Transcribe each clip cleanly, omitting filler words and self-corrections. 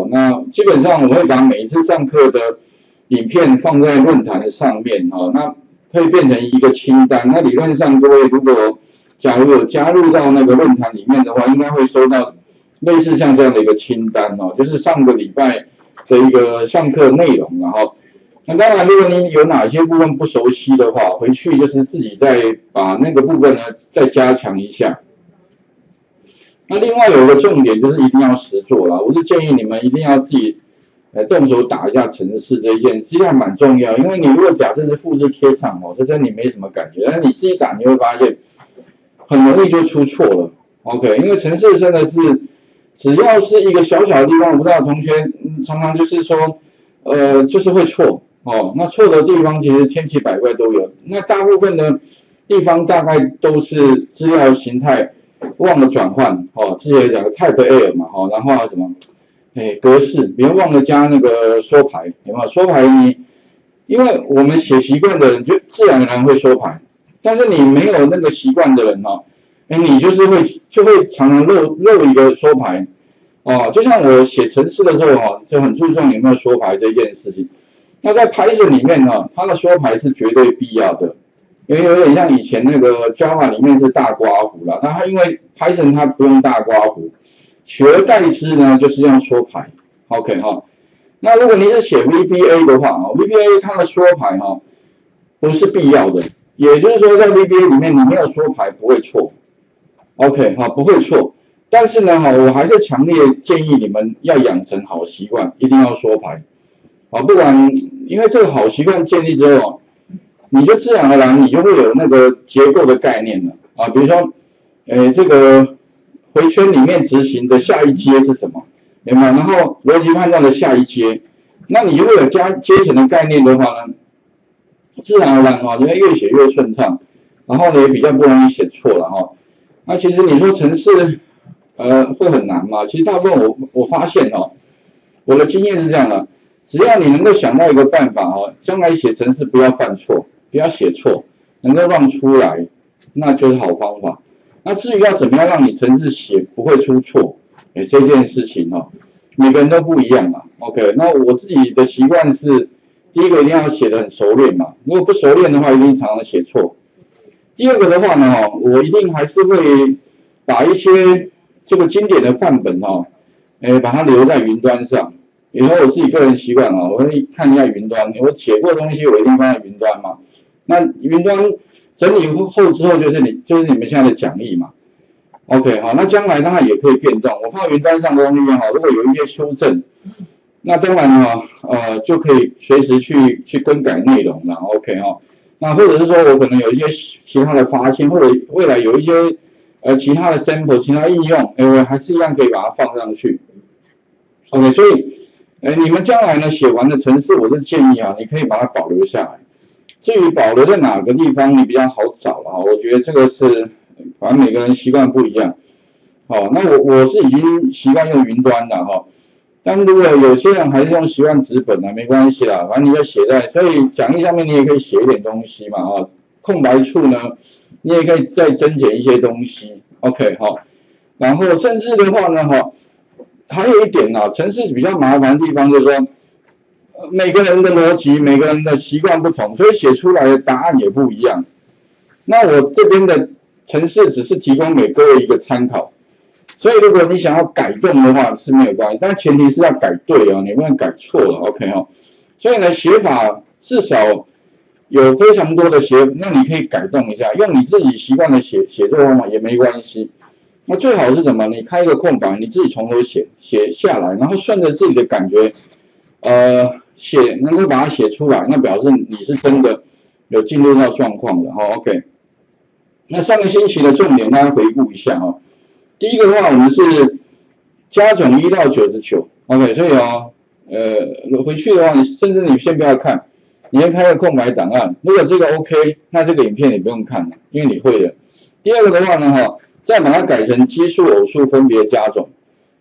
那基本上我会把每一次上课的影片放在论坛上面，那会变成一个清单。那理论上各位如果假如有加入到那个论坛里面的话，应该会收到类似像这样的一个清单就是上个礼拜的一个上课内容，然后那当然如果你有哪些部分不熟悉的话，回去就是自己再把那个部分呢再加强一下。那另外有一个重点就是一定要实作啦，我是建议你们一定要自己动手打一下程式这一件，实际上蛮重要，因为你如果假设是复制贴上这真的你没什么感觉，但是你自己打你会发现很容易就出错了。OK， 因为程式真的是只要是一个小小的地方，我不知道同学常常就是说就是会错那错的地方其实千奇百怪都有，那大部分的地方大概都是资料形态忘了转换之前讲的 type error 嘛然后什么格式，比如忘了加那个缩排，有没有缩排因为我们写习惯的人就自然而然会缩排，但是你没有那个习惯的人你就是就会常常漏一个缩排就像我写程式的时候就很注重有没有缩排这件事情。那在 Python 里面它的缩排是绝对必要的，因为有点像以前那个 Java 里面是大刮胡啦，它因为 Python 它不用大刮胡，取而代之呢就是用缩排。OK 那如果你是写 VBA 的话VBA 它的缩排不是必要的，也就是说在 VBA 里面你没有缩排不会错。OK 不会错，但是呢我还是强烈建议你们要养成好习惯，一定要缩排不管因为这个好习惯建立之后你就自然而然你就会有那个结构的概念了比如说这个回圈里面执行的下一阶是什么，有没有？然后逻辑判断的下一阶，那你就会有阶层的概念的话呢，自然而然你会越写越顺畅，然后呢也比较不容易写错了那其实你说程式会很难吗？其实大部分我发现我的经验是这样的，只要你能够想到一个办法将来写程式不要犯错，不要写错，能够让出来，那就是好方法。那至于要怎么样让你程式写不会出错，这件事情每个人都不一样嘛。OK， 那我自己的习惯是，第一个一定要写得很熟练嘛，如果不熟练的话，一定常常写错。第二个的话呢我一定还是会把一些这个经典的范本把它留在云端上。比如说我自己个人习惯我会看一下云端，我写过的东西我一定放在云端嘛。那云端整理后之后就是你们现在的讲义嘛。OK 那将来当然也可以变动，我放云端上的东西如果有一些修正，那当然就可以随时去更改内容了。OK 那或者是说我可能有一些其他的发现，或者未来有一些其他的 sample 其他应用我还是一样可以把它放上去。OK， 所以你们将来呢写完的程式，我是建议你可以把它保留下来。至于保留在哪个地方你比较好找我觉得这个是反正每个人习惯不一样。那我是已经习惯用云端的但如果有些人还是用习惯纸本没关系啦，反正你就写在，所以讲义上面你也可以写一点东西嘛空白处呢你也可以再增减一些东西。OK 然后甚至的话呢还有一点程式比较麻烦的地方就是说每个人的逻辑每个人的习惯不同，所以写出来的答案也不一样。那我这边的程式只是提供给各位一个参考，所以如果你想要改动的话是没有关系，但前提是要改对你不能改错了。 OK 所以呢写法至少有非常多的那你可以改动一下，用你自己习惯的写作方法也没关系。那最好是什么？你开一个空白，你自己从头写下来，然后顺着自己的感觉能够把它写出来，那表示你是真的有进入到状况的OK， 那上个星期的重点大家回顾一下第一个的话我们是加总1到99 OK， 所以回去的话甚至你先不要看，你先开个空白档案，如果这个 OK， 那这个影片你不用看了，因为你会的。第二个的话呢再把它改成奇数偶数分别加总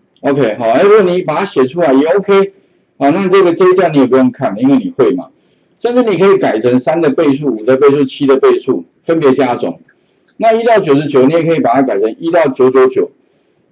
OK 如果你把它写出来也 OK 那这一段你也不用看，因为你会嘛。甚至你可以改成3的倍数、5的倍数、7的倍数分别加总。那1到99你也可以把它改成1到999，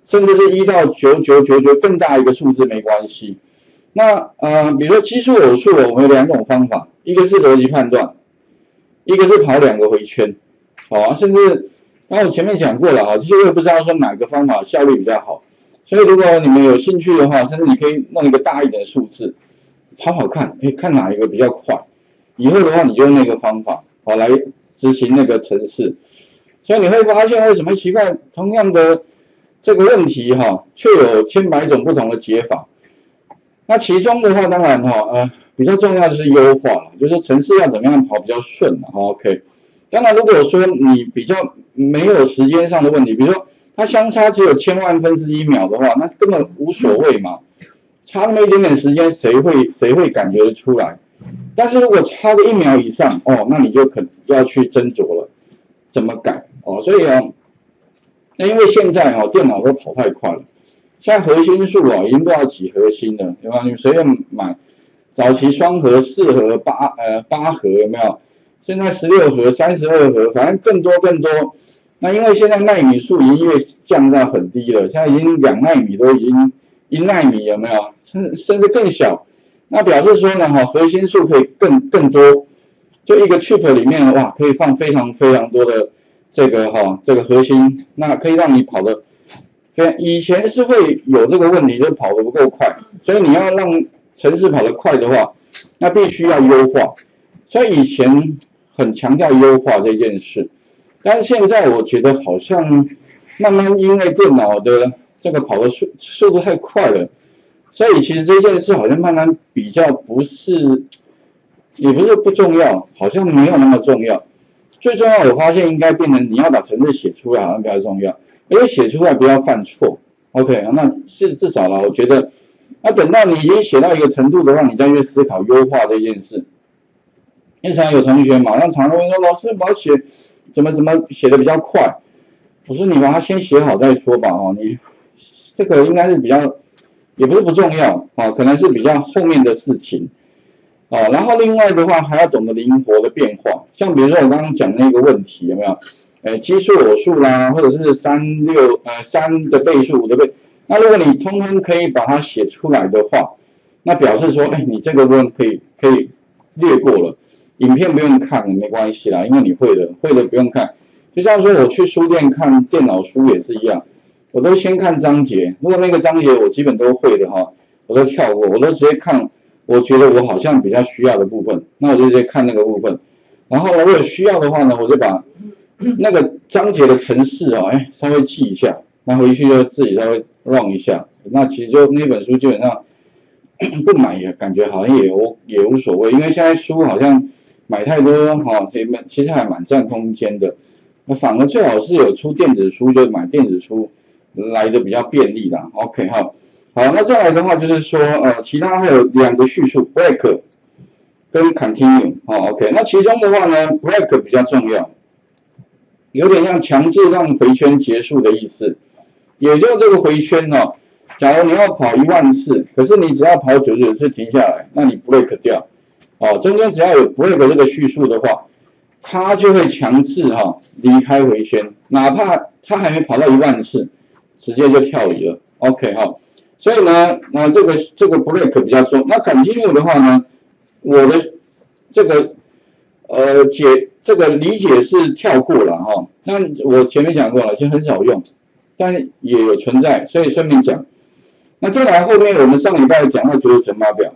甚至是1到9999更大一个数字没关系。那比如说奇数偶数，我们有2种方法，一个是逻辑判断，一个是跑2个回圈，甚至刚我前面讲过了其实我也不知道说哪个方法效率比较好，所以如果你们有兴趣的话，甚至你可以弄一个大一点的数字，跑看，看哪一个比较快，以后的话你就用那个方法来执行那个程式，所以你会发现为什么奇怪，同样的这个问题却有千百种不同的解法。那其中的话，当然比较重要的是优化了，就是程式要怎么样跑比较顺OK。当然，如果说你比较没有时间上的问题，比如说它相差只有千万分之1秒的话，那根本无所谓嘛，差那么一点点时间，谁会感觉得出来？但是如果差个1秒以上那你就可能要去斟酌了，怎么改所以那因为现在电脑都跑太快了。现在核心数已经不知道几核心了，对吧？你随便买，早期双核、4核、8核有没有？现在16核、32核，反正更多。那因为现在奈米数已经降到很低了，现在已经2奈米都已经1奈米有没有？甚至更小。那表示说呢，核心数可以更多，就一个 chip 里面哇，可以放非常多的这个核心，那可以让你跑的。以前是会有这个问题，就是跑得不够快，所以你要让程式跑得快的话，那必须要优化。所以以前很强调优化这件事，但是现在我觉得好像慢慢因为电脑的这个跑的速度太快了，所以其实这件事好像慢慢比较不是，也不是不重要，好像没有那么重要。最重要我发现应该变成你要把程式写出来好像比较重要。而且写出来不要犯错 ，OK， 那至少啦，我觉得，那等到你已经写到一个程度的话，你再去思考优化这件事。因为常有同学马上常问说，老师我要写怎么写的比较快？我说你把它先写好再说吧，你这个应该是比较，也不是不重要可能是比较后面的事情然后另外的话还要懂得灵活的变化，像比如说我刚刚讲那个问题有没有？奇数偶数啦，或者是3的倍数、5的倍，那如果你通通可以把它写出来的话，那表示说，你这个部分可以略过了，影片不用看没关系啦，因为你会的不用看。就像说我去书店看电脑书也是一样，我都先看章节，如果那个章节我基本都会的我都跳过，我都直接看我觉得我好像比较需要的部分，那我就直接看那个部分，然后如果需要的话呢，我就把那个章节的程式稍微记一下，那回去就自己稍微 run 一下，那其实就那本书基本上不买也感觉好像也无所谓，因为现在书好像买太多这本其实还蛮占空间的，那反而最好是有出电子书就买电子书来的比较便利啦 ，OK 好，那再来的话就是说其他还有2个叙述 break 跟 continue OK， 那其中的话呢 break 比较重要。有点像强制让回圈结束的意思，也就这个回圈假如你要跑10000次，可是你只要跑99次停下来，那你 break 掉中间只要有 break 这个叙述的话，它就会强制离开回圈，哪怕它还没跑到10000次，直接就跳离了 OK 所以呢，这个 break 比较重。那 continue 的话呢，我的这个这个理解是跳过了那我前面讲过了，就很少用，但也有存在，所以顺便讲。那再来后面我们上礼拜讲到99乘法表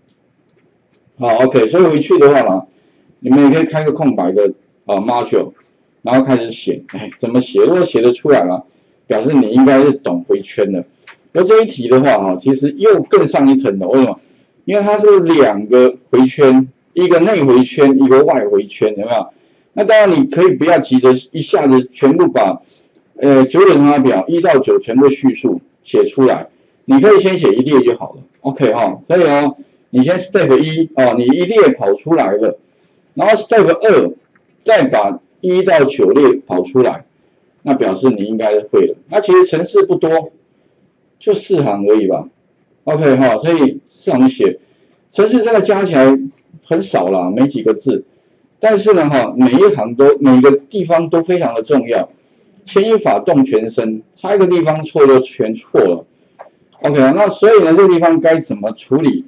OK， 所以回去的话你们也可以开个空白的module， 然后开始写，怎么写？如果写得出来了，表示你应该是懂回圈的。而这一题的话其实又更上一层了，为什么？因为它是2个回圈，一个内回圈，一个外回圈，有没有？那当然你可以不要急着一下子全部把99乘法表1到9全部叙述写出来，你可以先写一列就好了 ，OK 所以你先 step 1你一列跑出来了，然后 step 2再把1到9列跑出来，那表示你应该会了。那其实程式不多，就4行而已吧 ，OK 所以4行写，程式真的加起来很少啦，没几个字。但是呢每一行每个地方都非常的重要， 牵一发动全身，差一个地方错就全错了。OK， 那所以呢，这个地方该怎么处理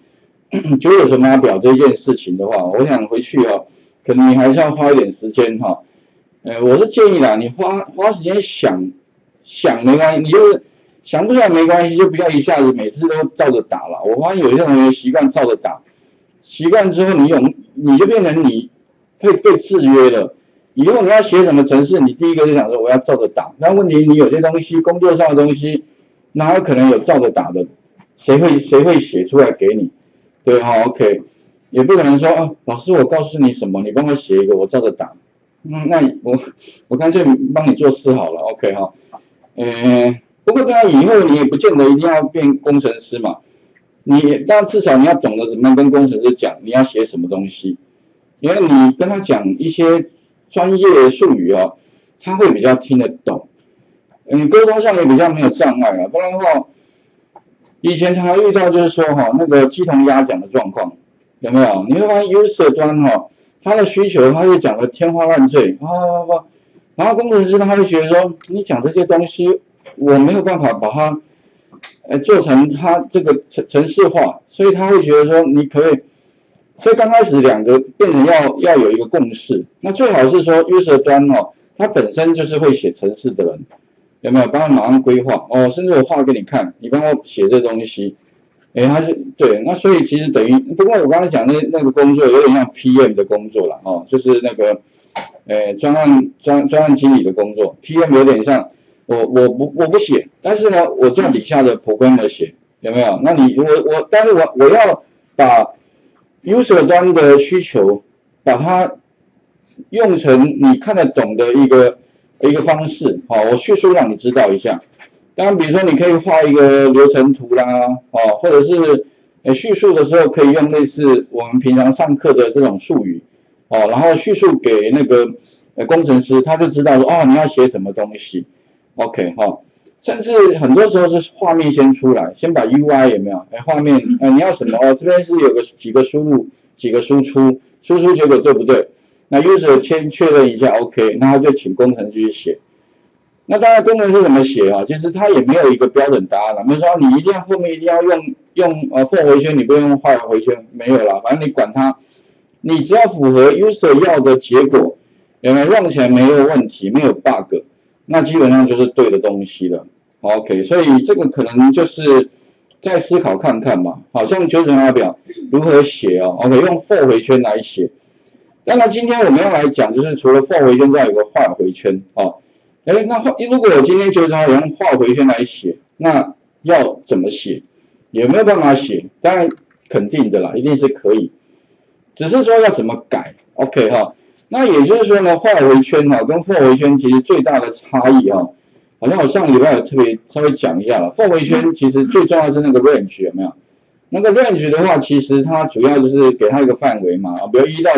990码表这件事情的话，我想回去可能你还是要花一点时间我是建议啦，你花时间想没关系，你就是想不出来没关系，就不要一下子每次都照着打了。我发现有些同学习惯照着打，习惯之后你就变成你会被制约了。以后你要写什么程式，你第一个就想说我要照着打。那问题你有些东西，工作上的东西，哪有可能有照着打的？谁会写出来给你？对，OK， 也不可能说老师我告诉你什么，你帮我写一个，我照着打。那我干脆帮你做事好了 ，OK 不过当然以后你也不见得一定要变工程师嘛，但至少你要懂得怎么样跟工程师讲你要写什么东西，因为你跟他讲一些专业术语他会比较听得懂，沟通上也比较没有障碍不然的话，以前常常遇到就是说那个鸡同鸭讲的状况，有没有？你会发现 user 端他的需求他会讲的天花乱坠然后工程师他会觉得说你讲这些东西我没有办法把它做成他这个程式化，所以他会觉得说你可以，所以刚开始两个变成要有一个共识，那最好是说 user 端他本身就是会写程式的人，有没有帮他马上规划甚至我画给你看，你帮我写这东西。他是对，那所以其实等于，不过我刚才讲那个工作有点像 PM 的工作了就是那个专案经理的工作 ，PM 有点像我不写，但是呢我叫底下的 programmer 写，有没有？那但是我要把 user 端的需求把它用成你看得懂的一个方式我叙述让你知道一下。当然，比如说你可以画一个流程图啦，或者是叙述的时候可以用类似我们平常上课的这种术语，然后叙述给那个工程师，他就知道说你要写什么东西 ，OK 甚至很多时候是画面先出来，先把 UI 有没有？画面你要什么这边是有几个输入，几个输出结果对不对？那 user 先确认一下 OK， 那他就请工程师去写。那当然，工程师怎么写其实他也没有一个标准答案了。比如说，你一定要后面一定要用for回圈，你不用while回圈，没有啦，反正你管它，你只要符合 user 要的结果，有没有用起来没有问题，没有 bug， 那基本上就是对的东西了。OK， 所以这个可能就是再思考看看吧。好像90码表如何写OK， 用 for 回圈来写。当然，今天我们要来讲，就是除了 for 回圈，再有个while回圈那如果我今天90码表用while回圈来写，那要怎么写？有没有办法写？当然肯定的啦，一定是可以。只是说要怎么改 ，OK 那也就是说呢，while回圈跟 for 回圈其实最大的差异好像我上个礼拜有特别稍微讲一下了。for 回圈其实最重要是那个 range 有没有？那个 range 的话，其实它主要就是给它一个范围嘛比如1到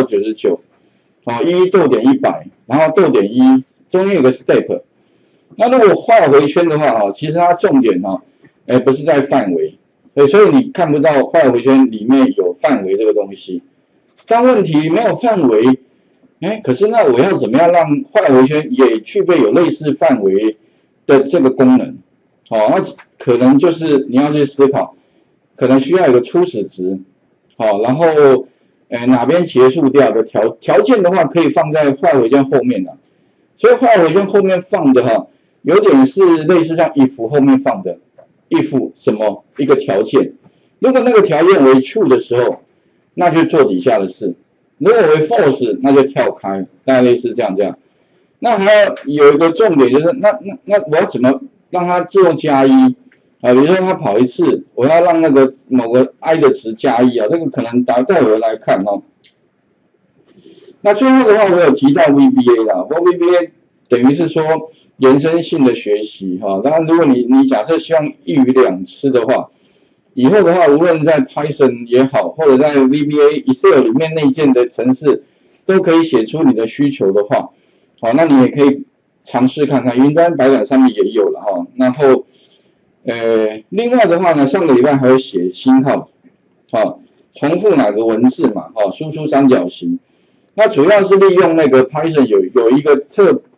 99，1逗点100，然后逗点1。中间有个 step， 那如果while回圈的话其实它重点不是在范围，所以你看不到while回圈里面有范围这个东西。但问题没有范围，可是那我要怎么样让while回圈也具备有类似范围的这个功能？那可能就是你要去思考，可能需要有个初始值，然后哪边结束掉的条件的话，可以放在while回圈后面的。所以while回圈后面放的有点是类似像 if 后面放的 if 什么一个条件，如果那个条件为 true 的时候，那就做底下的事；如果为 false， 那就跳开，大概类似这样。那还要有一个重点就是，那我要怎么让它自动加1比如说它跑一次，我要让那个某个 i 的值加1这个可能待会儿来看那最后的话，我有提到 VBA 啦，不过 VBA 等于是说延伸性的学习当然，如果你假设希望一鱼两吃的话，以后的话，无论在 Python 也好，或者在 VBA、Excel 里面内建的程式，都可以写出你的需求的话，那你也可以尝试看看，云端白板上面也有了然后另外的话呢，上个礼拜还有写星号重复哪个文字嘛输出三角形。那主要是利用那个 Python 有一个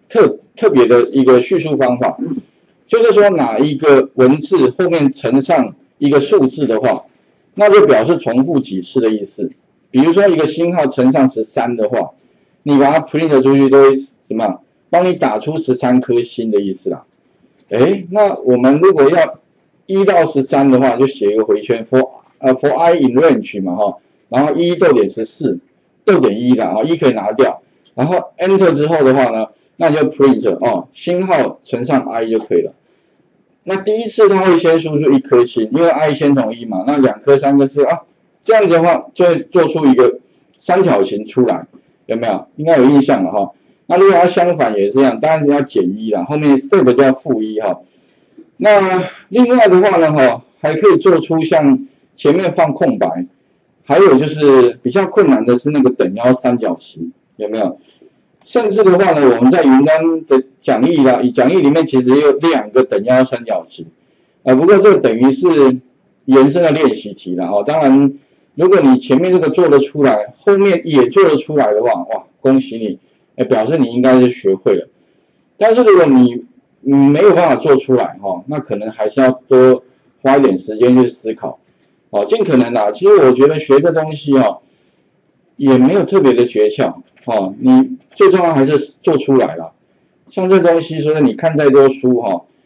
特别的一个叙述方法，就是说哪一个文字后面乘上一个数字的话，那就表示重复几次的意思。比如说一个星号乘上13的话，你把它 print 出去都会怎么样？帮你打出13颗星的意思啦。那我们如果要1到13的话，就写一个回圈 for I in range 嘛哈，然后1.14.1啦，1可以拿掉，然后 enter 之后的话呢，那你就 print 星号乘上 I 就可以了。那第一次它会先输出1颗星，因为 I 先从1嘛，那2颗、3颗、4这样子的话就会做出一个三角形出来，有没有？应该有印象了哈。那如果它相反也是这样，当然要减1啦，后面 step 就要-1哈。那另外的话呢还可以做出像前面放空白，还有就是比较困难的是那个等腰三角形，有没有？甚至的话呢，我们在云端的讲义里面其实也有2个等腰三角形，不过这等于是延伸的练习题了当然，如果你前面这个做得出来，后面也做得出来的话，哇，恭喜你！表示你应该是学会了。但是如果你没有办法做出来那可能还是要多花一点时间去思考尽可能其实我觉得学这东西也没有特别的诀窍你最重要还是做出来了。像这东西，所以你看再多书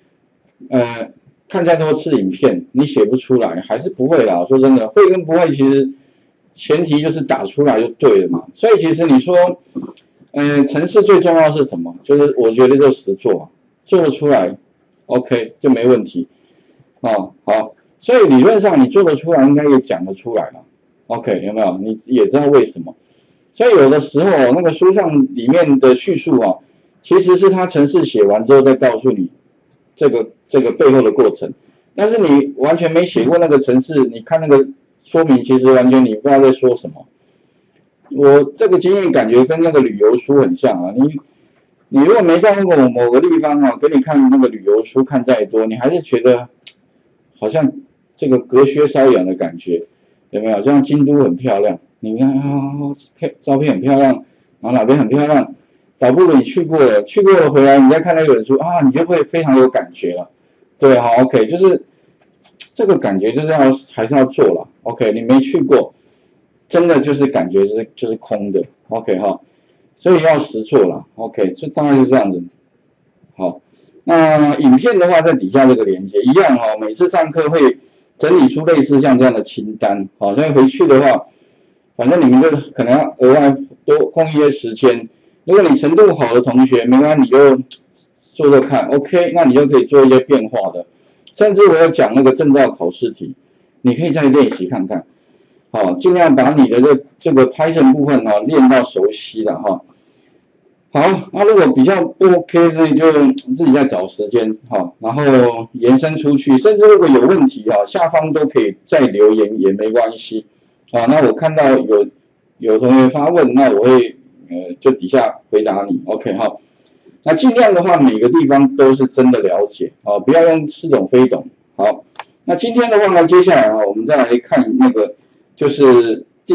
看再多次影片，你写不出来还是不会啦。说真的，会跟不会其实前提就是打出来就对了嘛。所以其实你说程式最重要是什么？就是我觉得就实做，做得出来 ，OK 就没问题好，所以理论上你做得出来，应该也讲得出来了 ，OK 有没有？你也知道为什么？所以有的时候那个书上里面的叙述其实是他程式写完之后再告诉你这个背后的过程，但是你完全没写过那个程式，你看那个说明，其实完全你不知道在说什么。我这个经验感觉跟那个旅游书很像你如果没到过某个地方给你看那个旅游书看再多，你还是觉得好像这个隔靴搔痒的感觉，有没有？像京都很漂亮，你看照片很漂亮，然后哪边很漂亮，倒不如你去过了回来，你再看那本书你就会非常有感觉了。对OK 就是这个感觉就是还是要做了 ，OK 你没去过。真的就是感觉就是空的 ，OK 所以要实做了 ，OK， 就大概是这样子。好，那影片的话在底下这个连接一样每次上课会整理出类似像这样的清单，所以回去的话，反正你们就可能要额外多空一些时间。如果你程度好的同学，没关系，你就做做看 ，OK， 那你就可以做一些变化的。甚至我有讲那个证照考试题，你可以再练习看看。尽量把你的这个 Python 部分练到熟悉了好，那如果比较不 OK， 那你就自己再找时间然后延伸出去，甚至如果有问题下方都可以再留言也没关系那我看到有同学发问，那我会就底下回答你 OK 那尽量的话每个地方都是真的了解不要用似懂非懂。好，那今天的话呢，接下来我们再来看那个。就是第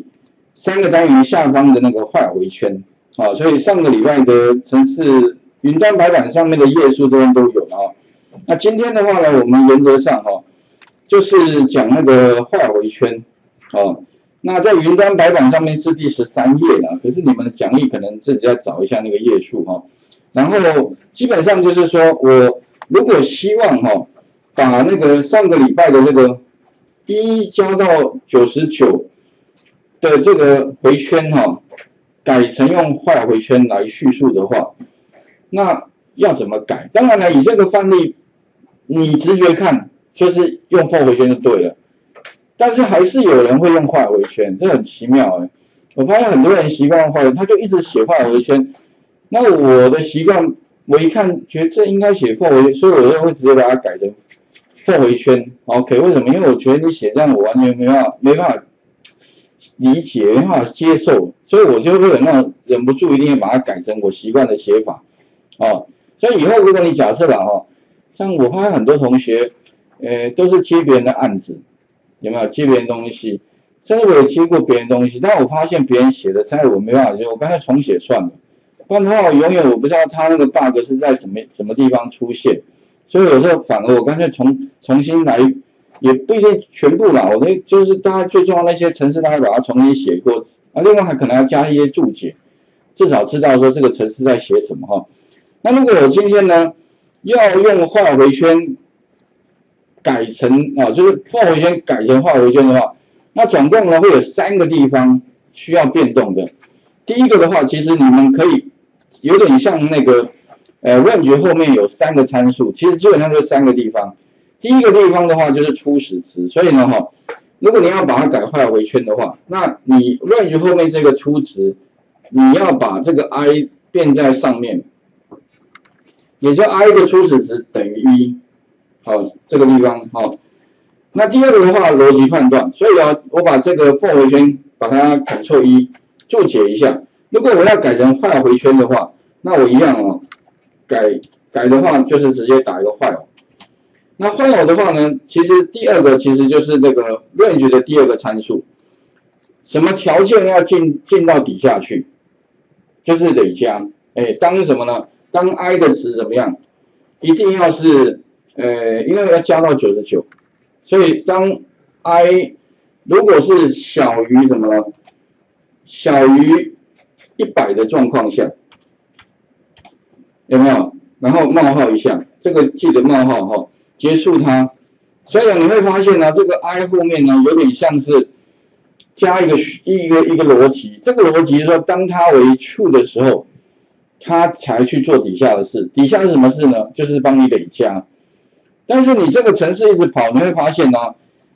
3个单元下方的那个坏回圈所以上个礼拜的程式云端白板上面的页数这边都有了那今天的话呢，我们原则上就是讲那个坏回圈那在云端白板上面是第13页了，可是你们的讲义可能自己要找一下那个页数然后基本上就是说我如果希望把那个上个礼拜的这个1加到99的这个回圈改成用坏回圈来叙述的话，那要怎么改？当然了，以这个范例，你直觉看就是用 for 回圈就对了，但是还是有人会用坏回圈，这很奇妙我发现很多人习惯坏，他就一直写坏回圈。那我的习惯，我一看觉得这应该写 for 回圈，所以我就会直接把它改成for回圈 ，OK？ 为什么？因为我觉得你写这样，我完全没办法理解，没办法接受，所以我就会有那种忍不住一定要把它改成我习惯的写法，所以以后如果你假设了像我发现很多同学，都是接别人的案子，有没有接别人东西？甚至我也接过别人东西，但我发现别人写的实在我没办法接，我干脆重写算了。 不然的话，永远我不知道它那个 bug 是在什么地方出现，所以有时候反而我干脆重新来，也不一定全部啦，我就是大家最重要那些程式，大家把它重新写过，另外还可能要加一些注解，至少知道说这个程式在写什么哈。那如果我今天呢要用画回圈改成就是for回圈改成画回圈的话，那总共呢会有3个地方需要变动的。第一个的话，其实你们可以有点像那个range 后面有3个参数，其实基本上就是3个地方。第一个地方的话就是初始值，所以呢如果你要把它改画回圈的话，那你 range 后面这个初值，你要把这个 I 变在上面，也就 I 的初始值等于1，这个地方那第二个的话，逻辑判断，所以我把这个for回圈把它 Ctrl+1 注解一下。如果我要改成画回圈的话，那我一样改的话就是直接打一个while。那while的话呢，其实第二个其实就是那个 range 的第二个参数，什么条件要进到底下去，就是累加。当什么呢？当 I 的值怎么样？一定要是因为要加到99，所以当 I 如果是小于什么呢？小于100的状况下，有没有？然后冒号一下，这个记得冒号结束它。所以你会发现呢，这个 I 后面呢有点像是加一个逻辑，这个逻辑是说，当它为 true 的时候，它才去做底下的事。底下是什么事呢？就是帮你累加。但是你这个程式一直跑，你会发现呢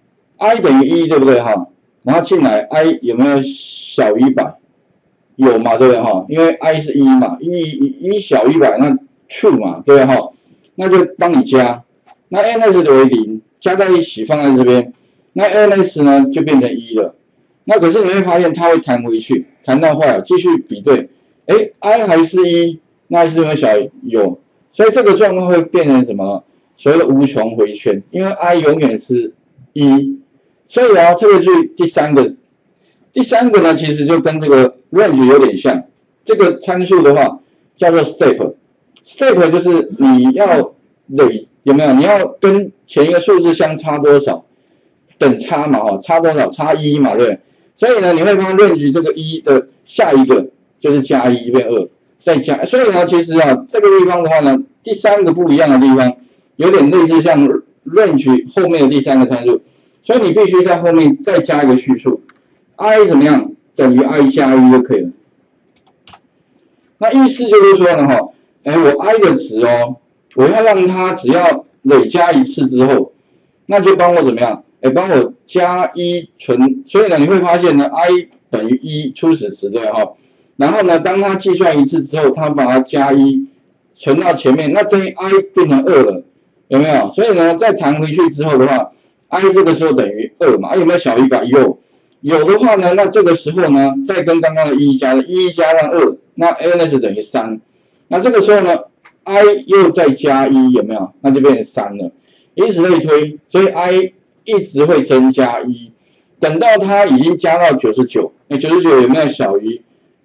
，I 等于1，对不对然后进来 I 有没有小于100？有嘛，对不对因为 I 是1嘛，1小于100，那 true 嘛，对不对那就帮你加。那 ns 为0，加在一起放在这边，那 ns 呢就变成1了。那可是你会发现它会弹回去，弹到坏了，继续比对，I 还是1，那还是有没有小于有，所以这个状况会变成什么？所谓的无穷回圈，因为 I 永远是1，所以这个是第三个。第三个呢，其实就跟这个 range 有点像，这个参数的话叫做 step。step 就是你要有没有？你要跟前一个数字相差多少？等差嘛差多少？差1嘛，对不对？所以呢，你会发现 range 这个1的下一个就是加1变2，再加。所以呢，其实这个地方的话呢，第3个不一样的地方，有点类似像 range 后面的第3个参数，所以你必须在后面再加一个叙述。I 怎么样？等于 I 加1就可以了。那意思就是说呢我 I 的值我要让它只要累加一次之后，那就帮我怎么样？帮我加1存，所以呢你会发现呢 I 等于1初始值对然后呢当它计算一次之后，它把它加1存到前面，那等于 I 变成2了，有没有？所以呢再弹回去之后的话 ，I 这个时候等于2嘛，有没有小于100？有的话呢，那这个时候呢，再跟刚刚的1加上2，那 ns 等于3。那这个时候呢 ，I 又再加1，有没有？那就变成3了。以此类推，所以 I 一直会增加1，等到它已经加到99，那99有没有小于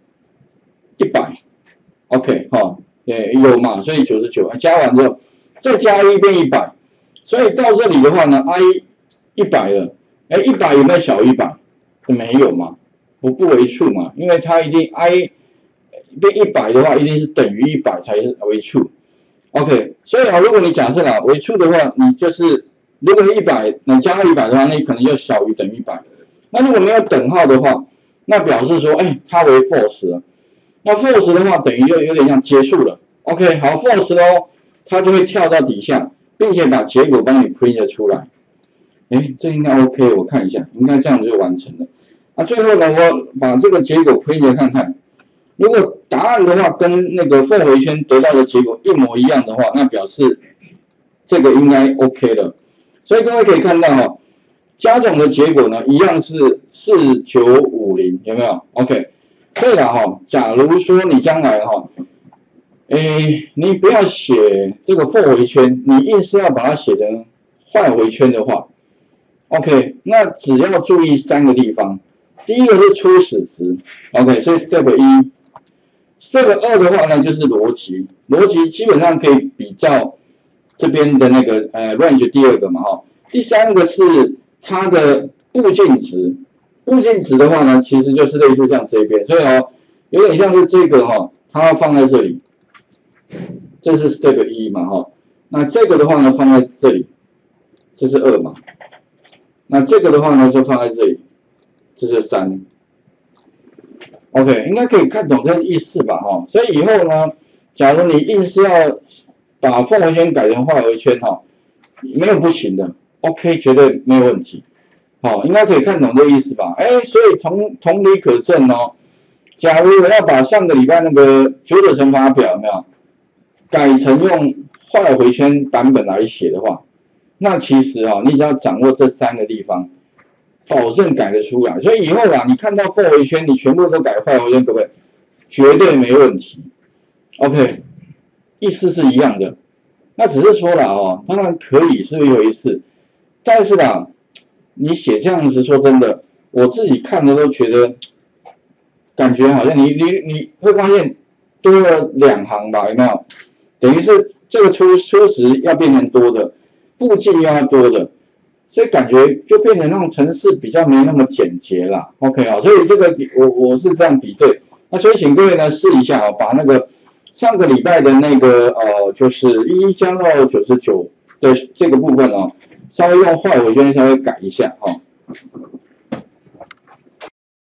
100 ？OK 有嘛？所以99加完之后，再加1变100，所以到这里的话呢 ，I 100了，100有没有小于100？没有嘛，不为 true 嘛，因为它一定 I 变100的话，一定是等于100才是为 true。OK， 所以如果你假设为 true 的话，你就是如果100能加到100的话，那可能就小于等于100。那如果没有等号的话，那表示说，它为 false 了。那 false 的话，等于就有点像结束了。OK， 好 false 咯，它就会跳到底下，并且把结果帮你 print 出来。这应该 OK， 我看一下，应该这样就完成了。那最后呢，我把这个结果 print 看看，如果答案的话跟那个for回圈得到的结果一模一样的话，那表示这个应该 OK 了。所以各位可以看到加总的结果呢，一样是4950，有没有 ？OK。对了假如说你将来你不要写这个for回圈，你硬是要把它写成换回圈的话。OK， 那只要注意3个地方。第一个是初始值 ，OK， 所以 Step 1 这个2的话呢，就是逻辑，逻辑基本上可以比较这边的那个range 第2个嘛哈。第3个是它的步进值，步进值的话呢，其实就是类似像这边，所以有点像是这个它要放在这里，这是这个1嘛哈。那这个的话呢，放在这里，这是2嘛。那这个的话呢，就放在这里，这是3。OK， 应该可以看懂这个意思吧哈。所以以后呢，假如你硬是要把凤回圈改成画回圈没有不行的 ，OK， 绝对没有问题。应该可以看懂这个意思吧？所以同理可证哦。假如我要把上个礼拜那个9的乘法表有没有改成用画回圈版本来写的话，那其实你只要掌握这3个地方，保证改得出来。所以以后你看到凤回圈，你全部都改画回圈，可不可以？绝对没问题。OK， 意思是一样的。那只是说了当然可以是一回事，但是你写这样子，说真的，我自己看的都觉得，感觉好像你会发现多了2行吧，有没有？等于是这个初值要变成多的，步进又要多的，所以感觉就变成那种程式比较没那么简洁啦。OK 所以这个我是这样比对。那所以请各位呢试一下把那个上个礼拜的那个就是1加到99的这个部分稍微用画回圈稍微改一下